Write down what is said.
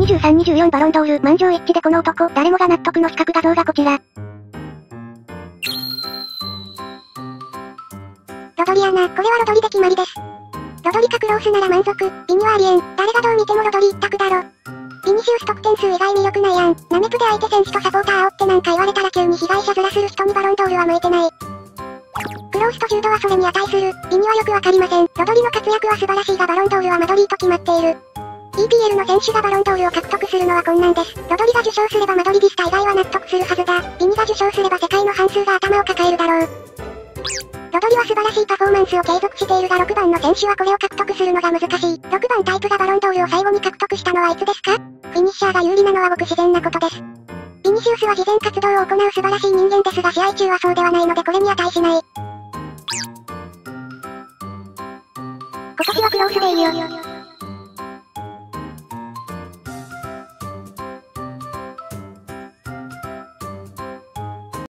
23、24バロンドール、満場一致でこの男、誰もが納得の比較画像がこちら。 ロドリアナ、これはロドリで決まりです。ロドリかクロースなら満足、ビニはありえん。誰がどう見てもロドリ一択だろ。ビニシウス得点数以外魅力ないやん。ナメプで相手選手とサポーター煽ってなんか言われたら急に被害者面する人にバロンドールは向いてない。クロースとジュードはそれに値する。ビニはよくわかりません。ロドリの活躍は素晴らしいがバロンドールはマドリーと決まっている。EPL の選手がバロンドールを獲得するのは困難です。ロドリが受賞すればマドリディスタ以外は納得するはずだ。ビニが受賞すれば世界の半数が頭を抱えるだろう。ロドリは素晴らしいパフォーマンスを継続しているが6番の選手はこれを獲得するのが難しい。6番タイプがバロンドールを最後に獲得したのはいつですか？フィニッシャーが有利なのはごく自然なことです。ビニシウスは慈善活動を行う素晴らしい人間ですが試合中はそうではないのでこれに値しない。今年はクロースでいいよ。